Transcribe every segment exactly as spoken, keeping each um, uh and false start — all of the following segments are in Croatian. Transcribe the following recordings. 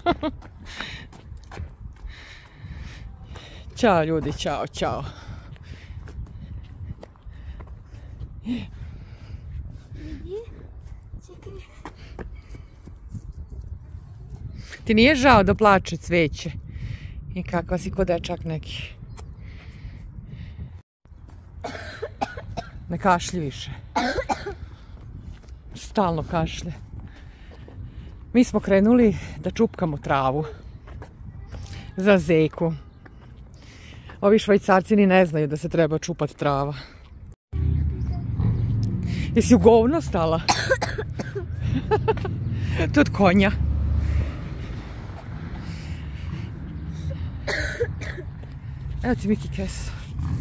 Ćao ljudi, ćao, ćao. Ti nije žao da plače cveće? I kakva si ko dečak neki. Ne kašlji više. Stalno kašlje. Mi smo krenuli da čupkamo travu. Za Zeku. Ovi Švajcarci ni ne znaju da se treba čupati trava. Jesi u govno stala? To od konja. Evo ti Miki kesu.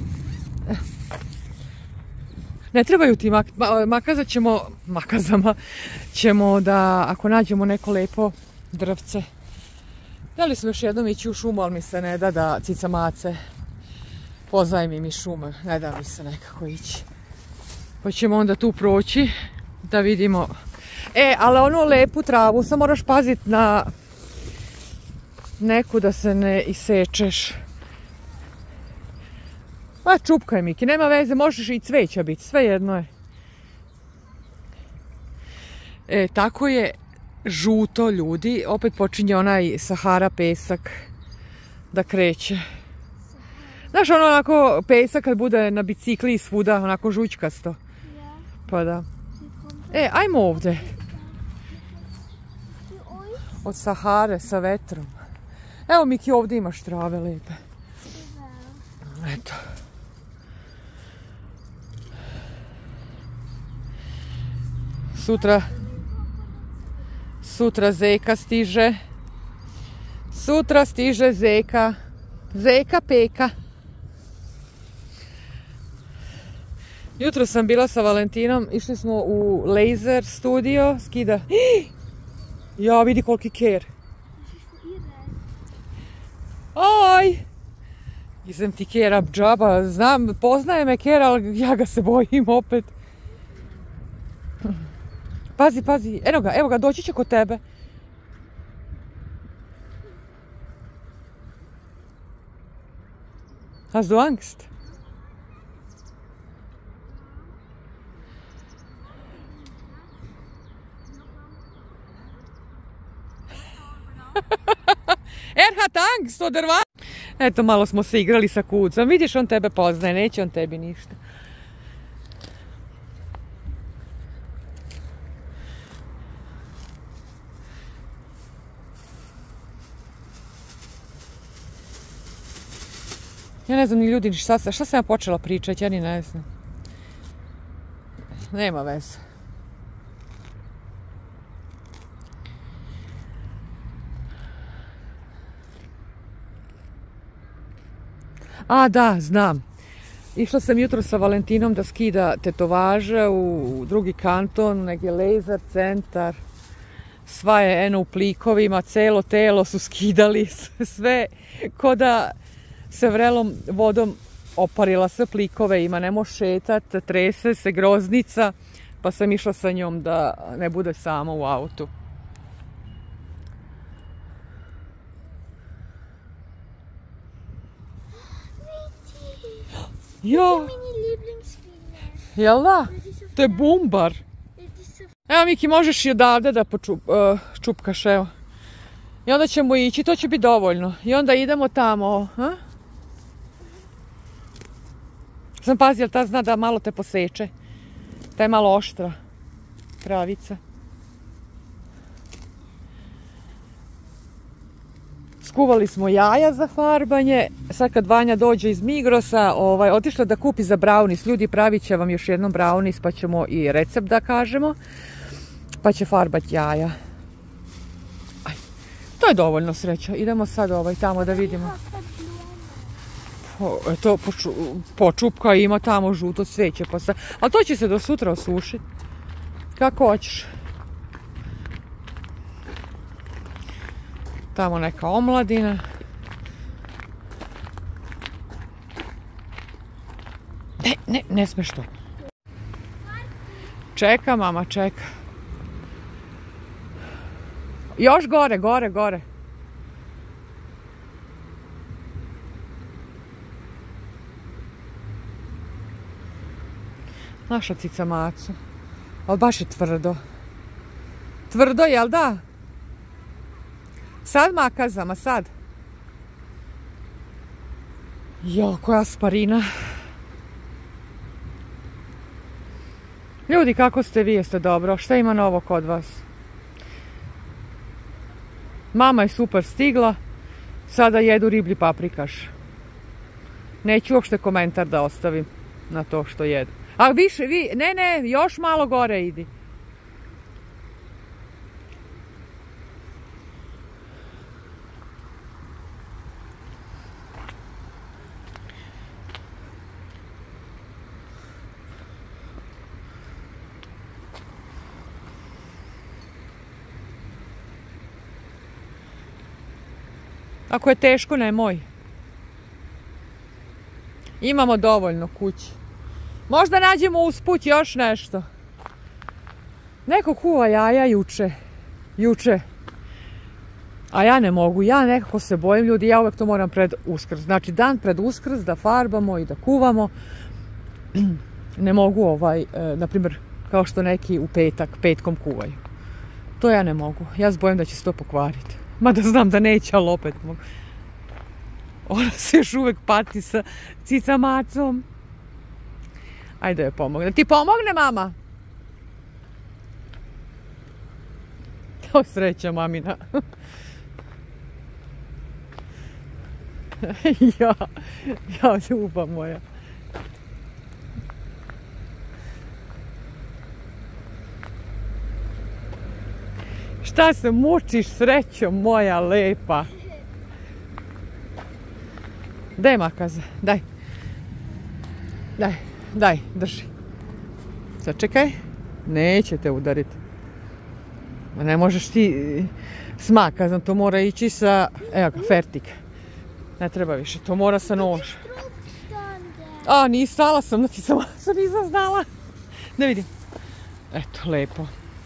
Ne trebaju ti mak makaza ćemo, makazama ćemo da, ako nađemo neko lepo drvce. Htjeli smo još jednom ići u šumu, ali mi se ne da da cica mace pozajmi mi šume. Ne da mi se nekako ići. Pa ćemo onda tu proći da vidimo. E, ali onu lepu travu, samo moraš paziti na neku da se ne isečeš. Pa čupkaj Miki, nema veze, možeš i cveća biti, sve jedno je. E, tako je žuto ljudi, opet počinje onaj Sahara pesak da kreće. Znaš ono onako pesak kad bude na bicikli svuda, onako žućkasto. Pa da. E, ajmo ovdje. Od Sahare sa vetrom. Evo Miki, ovdje imaš trave lepe. Eto. Sutra, sutra Zeka stiže. Sutra stiže Zeka. Zeka peka. Jutro sam bila sa Valentinom, išli smo u laser studio, skida. Ja, vidi koliki ker. Oj! Idem ti kera džaba, znam, poznaje me ker, ali ja ga se bojim opet. Pazi, pazi, evo ga, evo ga, doći će kod tebe. Hast du Angst? Er hat Angst, oder was? Eto, malo smo se igrali sa kucom. Vidiš, on tebe poznaje, neće on tebi ništa. Ja ne znam ni ljudi šta, šta sam ja počela pričati, ja ni ne znam. Nema veze. A da, znam. Išla sam jutro sa Valentinom da skida tetovaže u drugi kanton, neki laser centar. Sva je eno u plikovima, celo telo su skidali, sve ko da se vrelom vodom oparila sve plikove, ima ne može šetat, trese se groznica, pa sam išla sa njom da ne bude sama u autu. Jo! Jel da? To je bumbar. Evo Miki, možeš i odavde da počupkaš, evo. I onda ćemo ići, to će biti dovoljno. I onda idemo tamo, ha? Sam pazi, jel ta zna da malo te poseče? Ta je malo oštra travica. Skuvali smo jaja za farbanje. Sad kad Vanja dođe iz Migrosa, ovaj, otišla da kupi za brownies. Ljudi, pravit će vam još jednom brownies, pa ćemo i recept da kažemo. Pa će farbati jaja. Aj, to je dovoljno, sreća. Idemo sad ovaj, tamo da vidimo. O, eto, poču, počupka ima tamo žuto cveće. Pa sa... Ali to će se do sutra osušiti. Kako hoćeš. Tamo neka omladina. Ne, ne, ne smeš to. Čeka, mama, čeka. Još gore, gore, gore. Naša cica Macu. Ali baš je tvrdo. Tvrdo, jel da? Sad makazama, sad. Jo, koja sparina. Ljudi, kako ste vi? Jeste dobro? Šta ima novo kod vas? Mama je super stigla. Sada jedu riblji paprikaš. Neću uopšte komentar da ostavim na to što jedu. A više, vi, ne, ne, još malo gore idi. Ako je teško, nemoj. Imamo dovoljno kući. Možda nađemo usput još nešto. Neko kuva jaja juče. Juče. A ja ne mogu. Ja nekako se bojim, ljudi. Ja uvek to moram pred Uskrs. Znači dan pred Uskrs da farbamo i da kuvamo. Ne mogu ovaj, e, na primjer, kao što neki u petak, petkom kuvaju. To ja ne mogu. Ja se bojim da će se to pokvariti. Mada znam da neće, ali opet mogu. Ona se još uvek pati sa cica Macom. Ajde joj pomogne. Ti pomogne, mama? O, sreća mamina. ja, ja ljubav moja. Šta se mučiš, srećo moja lepa? Daj makaza, daj. Daj, daj, drži. Sačekaj. Neće te udariti. Ne možeš ti s makazom, to mora ići sa, evo ga, fertik. Ne treba više, to mora sa nož. A, ni stala sam, znači sam, nisam znala. Da vidim. Eto, lepo.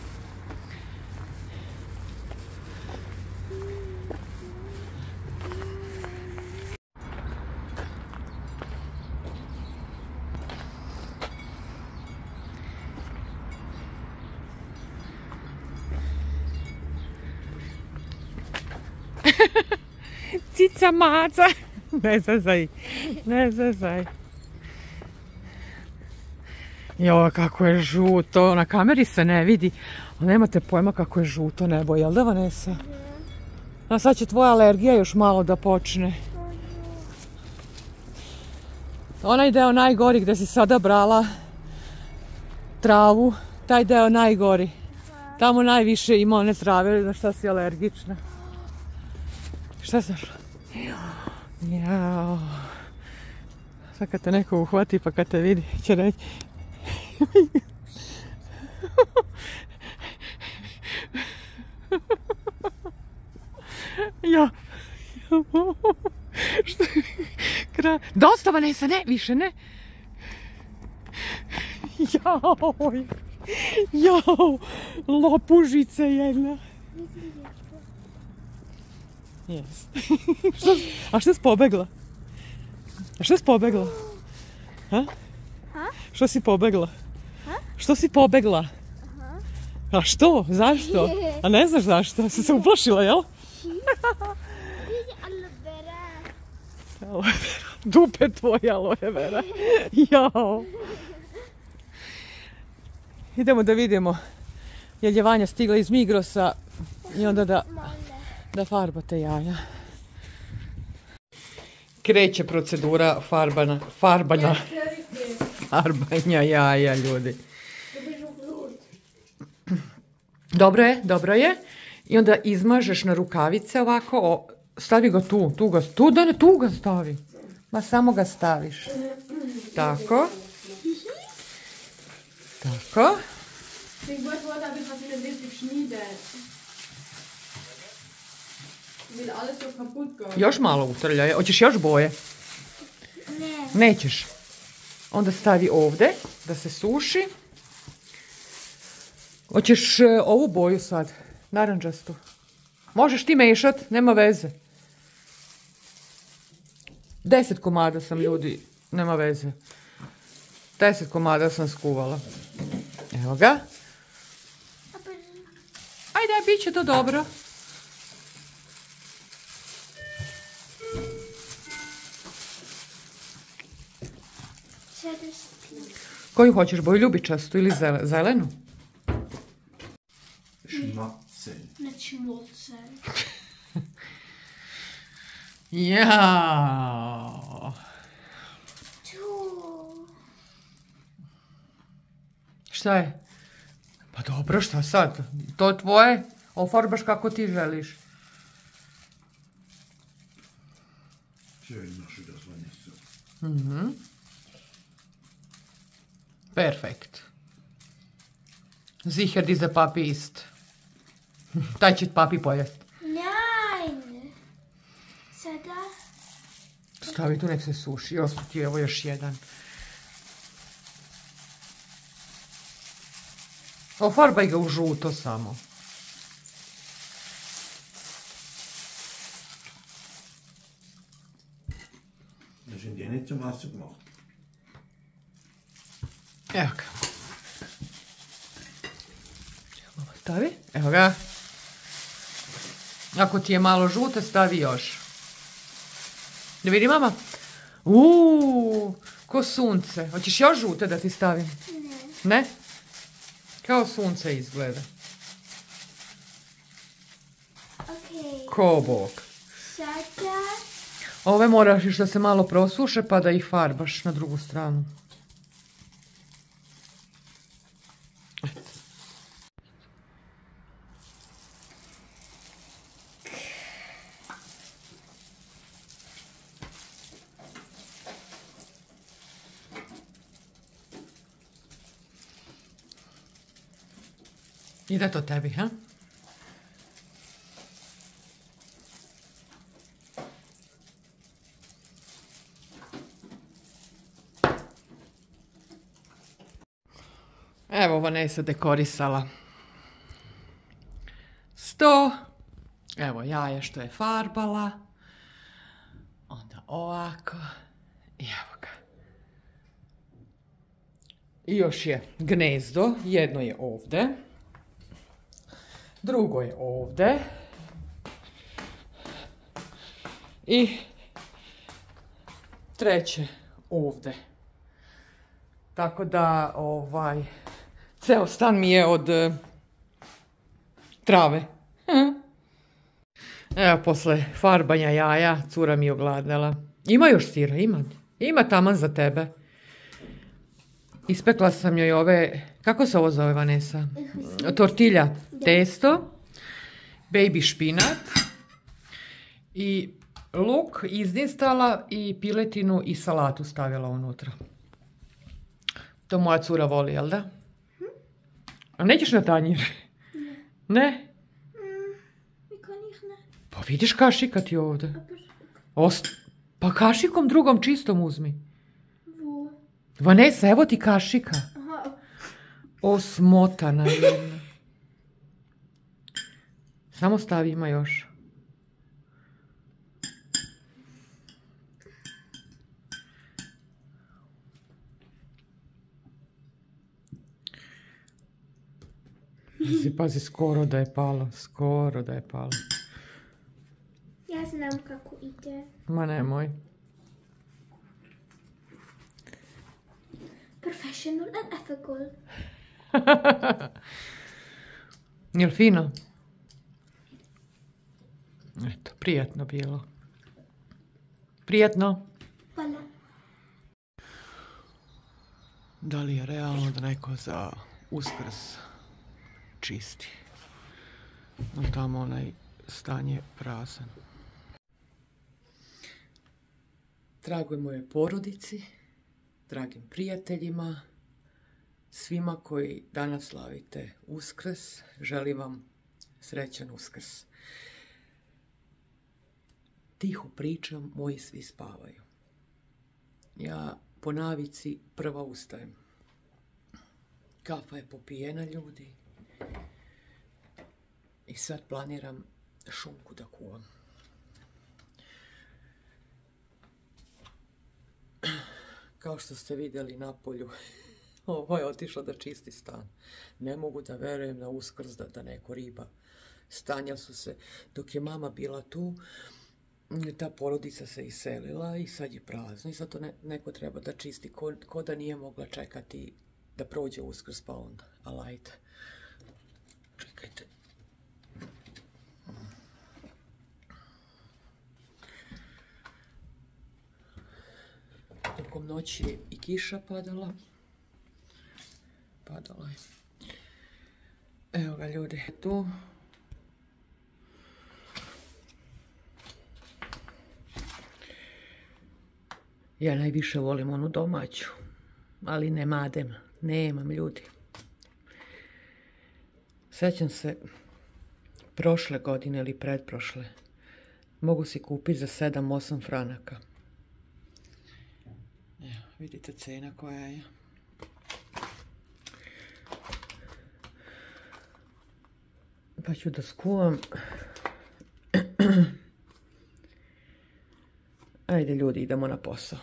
Cica Maca. Ne zazaj. Ne zazaj. Jo, kako je žuto. Na kameri se ne vidi. Ali nemate pojma kako je žuto nebo. Jel da, Vanessa? A sad će tvoja alergija još malo da počne. Onaj deo najgori gde si sada brala travu. Taj deo najgori. Tamo najviše ima one trave, na šta si alergična. Šta znaš? Jao. Sad kad te neko uhvati pa kad te vidi će reći. Ja. Što? Kra... Dosta, Vanessa, ne, više ne. Jao. Jao. Lopužice jedna. Yes. Što, a što si pobegla? A što si pobegla? Ha? Ha? Što si pobegla? Ha? Što si pobegla? Aha. A što? Zašto? A ne znaš zašto? Si se uplašila, jel? Aloe vera. Aloe vera. Dupe tvoje aloe vera. Jao. Idemo da vidimo. Jer je Vanja stigla iz Migrosa i onda da... da farbate jaja. Kreće procedura farbana, farbanja, farbanja jaja, ljudi. Dobro je, dobro je. I onda izmažeš na rukavice ovako, o, stavi ga tu, tu ga, tu, da ne, tu ga stavi. Ma samo ga staviš. Tako. Tako. Još malo utrljaj. Hoćeš još boje? Ne. Nećeš. Onda stavi ovdje da se suši. Hoćeš ovu boju sad? Naranđastu. Možeš ti mešat, nema veze. Deset komada sam, ljudi, nema veze. Deset komada sam skuvala. Evo ga. Ajde, bit će to dobro. Koju hoćeš boju, ljubičastu ili zelenu? Schmatzen. Nicht schmutzen. Jao. Šta je? Pa dobro, šta sad? To je tvoje, ofarbaš kako ti želiš. Mhm. Perfekt. Sicher diese Papi ist. Taj će papi pojest. Nein. Sada. Stavi tu, nek se suši. Osto ti je ovo još jedan. Ofarbaj ga u žuto samo. Da sind die nicht zum Wasser gemacht. Evo ga. Stavi. Evo ga. Ako ti je malo žute, stavi još. Da vidi, mama? Uuu, ko sunce. Hoćeš još žute da ti stavim? Ne. Ne? Kao sunce izgleda. Okay. Ko bog. Sada. Ove moraš još da se malo prosuše pa da ih farbaš na drugu stranu. Ide to tebi, ha? Evo Vanessa dekorisala sto. Evo jaje što je farbala. Onda ovako. I evo ga. I još je gnezdo. Jedno je ovdje. Drugo je ovdje. I treće ovdje. Tako da, ovaj, ceo stan mi je od uh, trave. Hm. Evo, posle farbanja jaja, cura mi je ogladnela. Ima još sira, ima. Ima taman za tebe. Ispekla sam joj ove, kako se ovo zove, Vanessa? Tortilja, testo, baby špinat i luk izdinstala i piletinu i salatu stavila unutra. To moja cura voli, jel da? A nećeš na tanjir? Ne. Ne? Pa vidiš, kašika ti ovdje. Ost... Pa kašikom drugom čistom uzmi. Vanessa, evo ti kašika. Osmotana jedna. Samo stavi, ima još. Pazi, pazi, skoro da je palo. Skoro da je palo. Ja znam kako ide. Ma nemoj. Professional and ethical. Jel fino? Eto, prijatno bilo. Prijatno. Hvala. Da li je realno da neko za Uskrs čisti? No, tamo onaj stan je prazan. Dragoj moje porodici, dragim prijateljima, svima koji danas slavite Uskrs, želim vam srećan Uskrs. Tiho pričam, moji svi spavaju. Ja po navici prva ustajem. Kafa je popijena, ljudi. I sad planiram šunku da kuvam. Kao što ste vidjeli na polju, ovo je otišla da čisti stan. Ne mogu da verujem na Uskrs da, da neko riba stanja su se. Dok je mama bila tu, ta porodica se iselila i sad je prazno i zato ne, neko treba da čisti, ko, ko da nije mogla čekati da prođe Uskrs pa onda. Ali ajde, čekajte. Tokom noći je i kiša padala. Padala je. Evo ga ljudi, tu. Ja najviše volim onu domaću, ali ne madem, nemam ljudi. Sjećam se prošle godine ili pretprošle, mogu si kupiti za sedam osam franaka. Evo, vidite cena koja je. Pa ću da skuvam. Ajde ljudi, idemo na posao.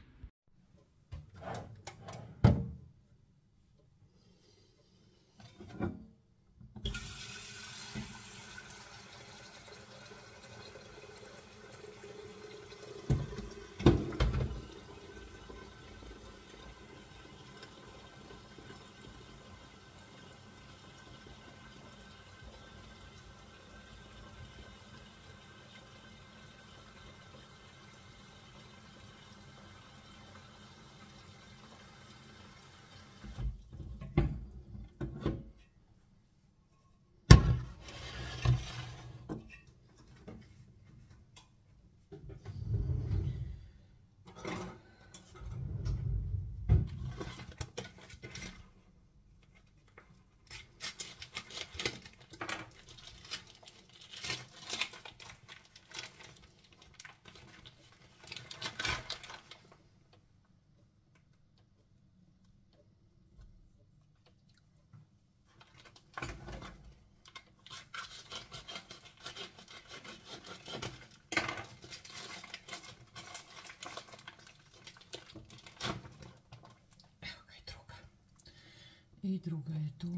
I druga je tu.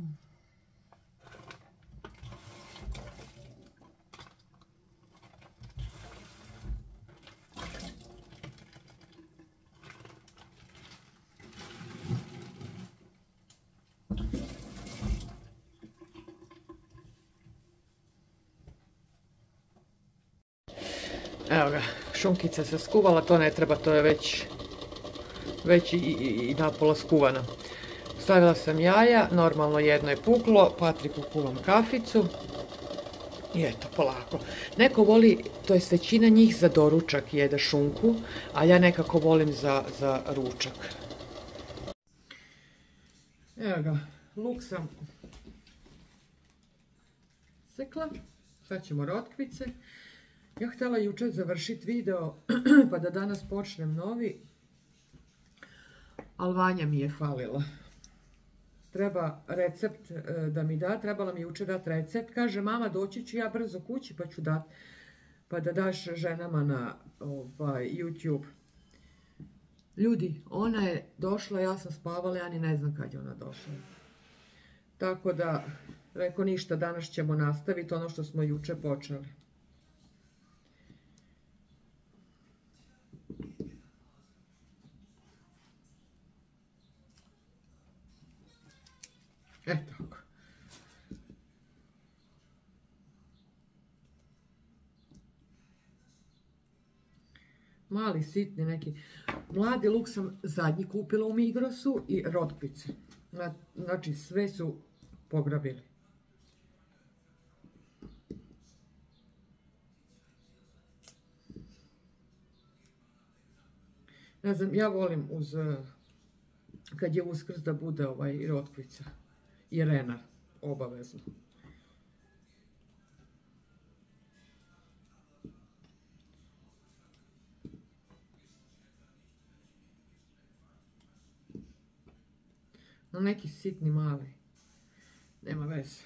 Evo ga, šunkica se skuvala, to ne treba, to je već, već i, i, i napola skuvana. Stavila sam jaja, normalno jedno je puklo, Patriku kuvam kaficu i eto, polako. Neko voli, to je većina njih za doručak jede šunku, a ja nekako volim za, za ručak. Evo ga, luk sam sekla, sad ćemo rotkvice. Ja htjela jučer završiti video pa da danas počnem novi, ali Vanja mi je falila. Treba recept da mi da, trebala mi jučer dati recept. Kaže, mama, doći ću ja brzo kući pa ću dati, pa da daš ženama na ovaj, YouTube. Ljudi, ona je došla, ja sam spavala, ja ni ne znam kad je ona došla. Tako da, reko ništa, danas ćemo nastaviti ono što smo jučer počeli. Eto. Mali, sitni neki. Mladi luk sam zadnji kupila u Migrosu i rotkvice. Znači sve su pograbili. Ne znam, ja volim uz, kad je Uskrs da bude ovaj rotkvica. I renar, obavezno. No neki sitni mali, nema veze.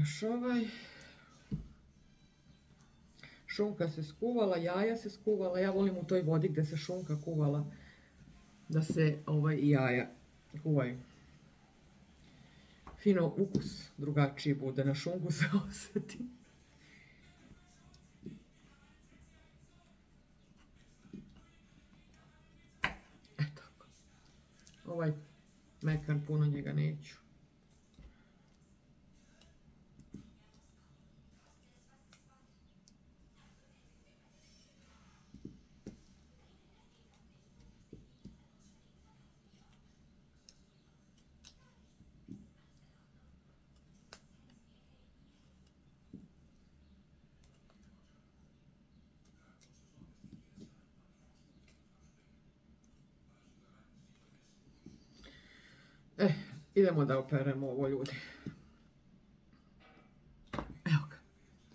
Još ovaj. Šunka se skuvala, jaja se skuvala. Ja volim u toj vodi gdje se šunka kuvala da se ovaj jaja kuvaju. Fino ukus drugačiji bude, na šunku se osjeti. E tako. Ovaj mekan, puno njega neću. E, idemo da operemo ovo, ljudi. Evo ga.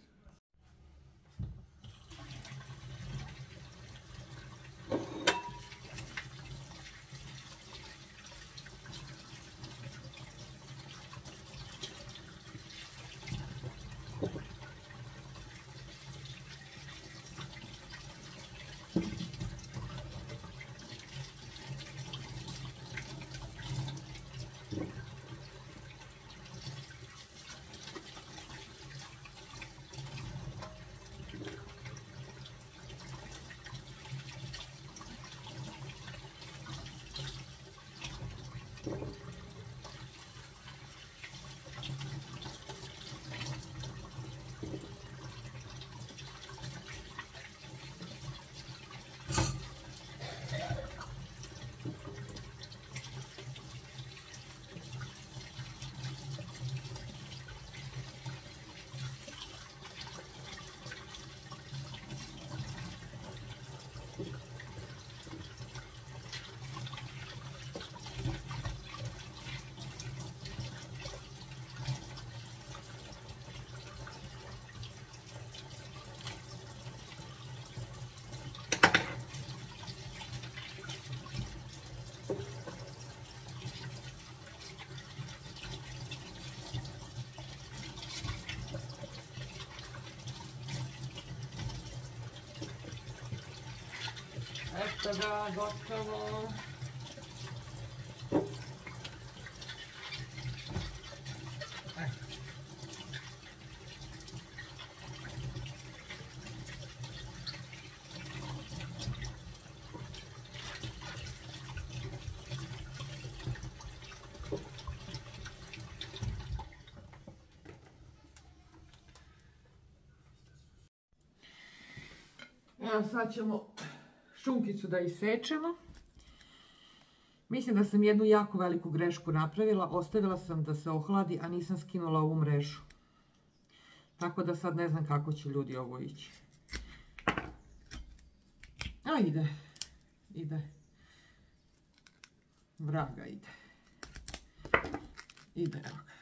Eto ga, gotovo. Evo sad ćemo šunkicu da isečemo. Mislim da sam jednu jako veliku grešku napravila. Ostavila sam da se ohladi, a nisam skinula ovu mrežu. Tako da sad ne znam kako će ljudi ovo ići. A ide. Ide. Vraga ide. Ide, evo ga.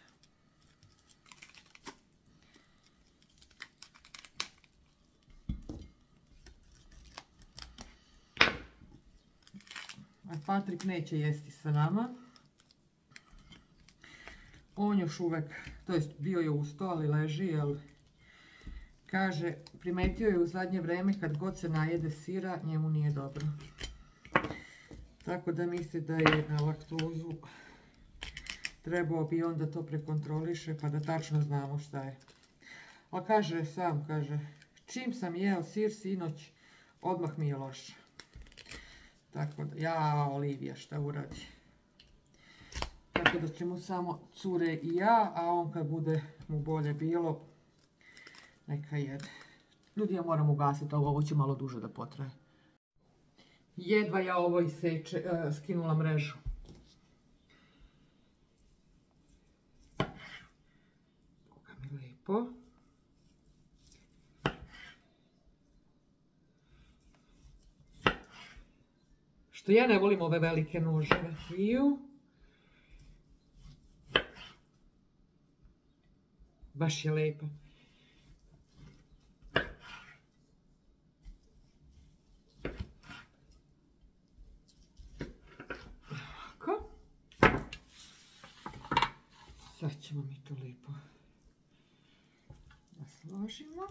Patrik neće jesti sa nama. On još uvek, to jest bio je uz to, ali leži, jer kaže, primetio je u zadnje vreme kad god se najede sira, njemu nije dobro. Tako da misli da je na laktozu. Trebao bi on da to prekontroliše pa da tačno znamo šta je. Ali kaže sam, kaže, čim sam jeo sir sinoć, odmah mi je loše. Tako da, ja, Olivija, šta uradi. Tako da ćemo samo cure i ja, a on kad bude mu bolje bilo, neka jede. Ljudi, ja moram ugasiti ovo, ovo će malo duže da potraje. Jedva ja ovo iseče, uh, skinula mrežu. Boga mi lepo. Što ja ne volim ove velike noževe. Iju. Baš je lepa. Ovako. Sad ćemo mi to lepo Pomnožimo.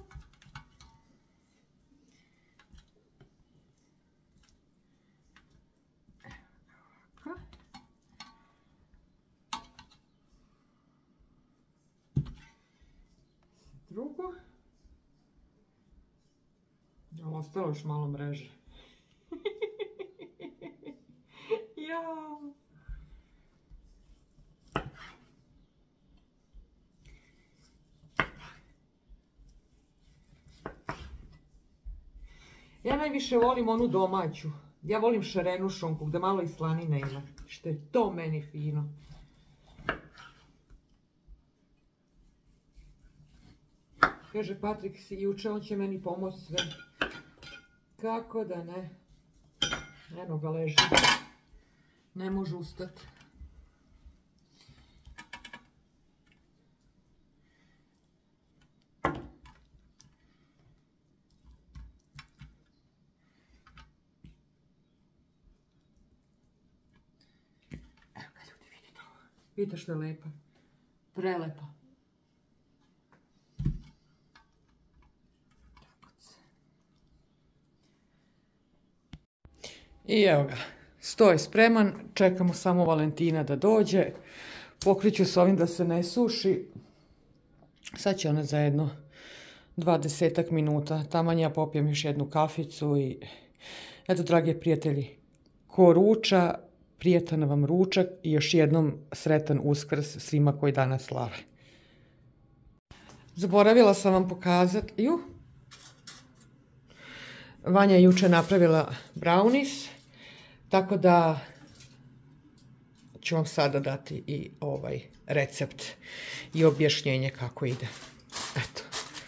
Drugo. Ali ostalo još malo mreže. Jao. Ja najviše volim onu domaću. Ja volim šarenu šunku gdje malo i slanine ima. Što je to meni fino. Kaže Patrik si juče, on će meni pomoći sve. Kako da ne. Eno ga leži. Ne može ustati. Evo ga ljudi, vidite ovo. Vidite što je lepa. Prelepa. I evo ga, sto je spreman, čekamo samo Valentina da dođe, pokriću s ovim da se ne suši, sad će ona za jedno dvadesetak minuta, taman ja popijem još jednu kaficu i eto dragi prijatelji, ko ruča, prijetan vam ručak i još jednom sretan Uskrs svima koji danas slave. Zaboravila sam vam pokazati, ju, Vanja je juče napravila brownies, tako da ću vam sada dati i ovaj recept i objašnjenje kako ide. Eto.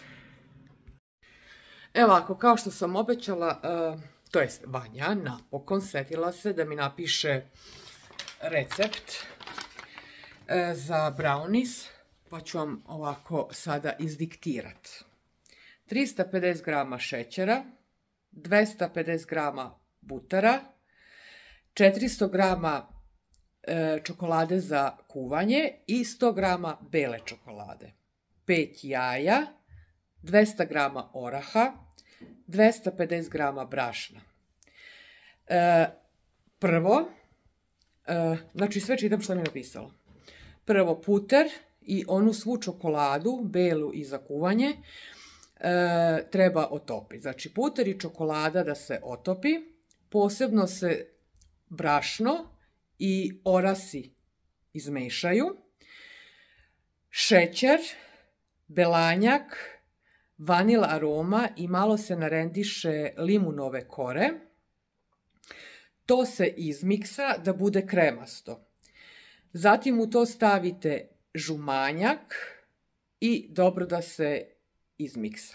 Evo ako, kao što sam obećala, uh, to jest Vanja napokon setila se da mi napiše recept uh, za brownies, pa ću vam ovako sada izdiktirati. trista pedeset grama šećera, dvesta pedeset grama butara, četiristo grama e, čokolade za kuvanje i sto grama bele čokolade, pet jaja, dvesta grama oraha, dvesta pedeset grama brašna. E, prvo, e, znači sve čitam što mi je napisalo. Prvo puter i onu svu čokoladu, belu i za kuvanje, E, treba otopiti. Znači puter i čokolada da se otopi, posebno se brašno i orasi izmešaju, šećer, belanjak, vanil aroma i malo se narendiše limunove kore. To se izmiksa da bude kremasto. Zatim u to stavite žumanjak i dobro da se izmiksa.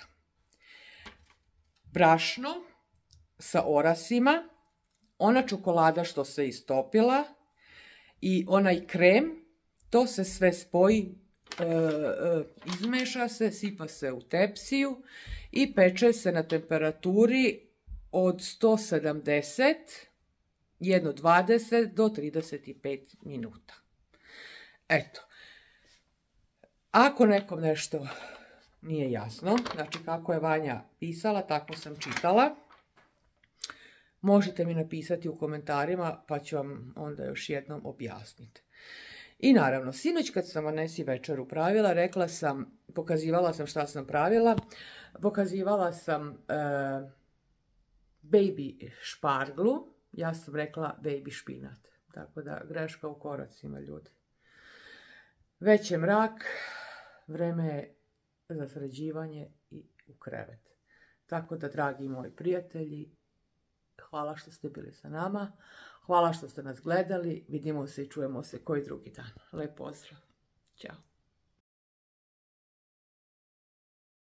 Brašno sa orasima, ona čokolada što se istopila i onaj krem, to se sve spoji, e, e, izmeša se, sipa se u tepsiju i peče se na temperaturi od sto sedamdeset, jedno dvadeset do trideset pet minuta. Eto. Ako nekom nešto nije jasno, znači kako je Vanja pisala, tako sam čitala, možete mi napisati u komentarima, pa ću vam onda još jednom objasniti. I naravno, sinoć kad sam Vanesi večeru pravila, rekla sam, pokazivala sam šta sam pravila, pokazivala sam e, baby šparglu, ja sam rekla baby špinat, tako da greška u koracima, ljudi. Već je mrak, vreme je za sređivanje i u krevet. Tako da, dragi moji prijatelji, hvala što ste bili sa nama, hvala što ste nas gledali, vidimo se i čujemo se koji drugi dan. Lep pozdrav, ćao.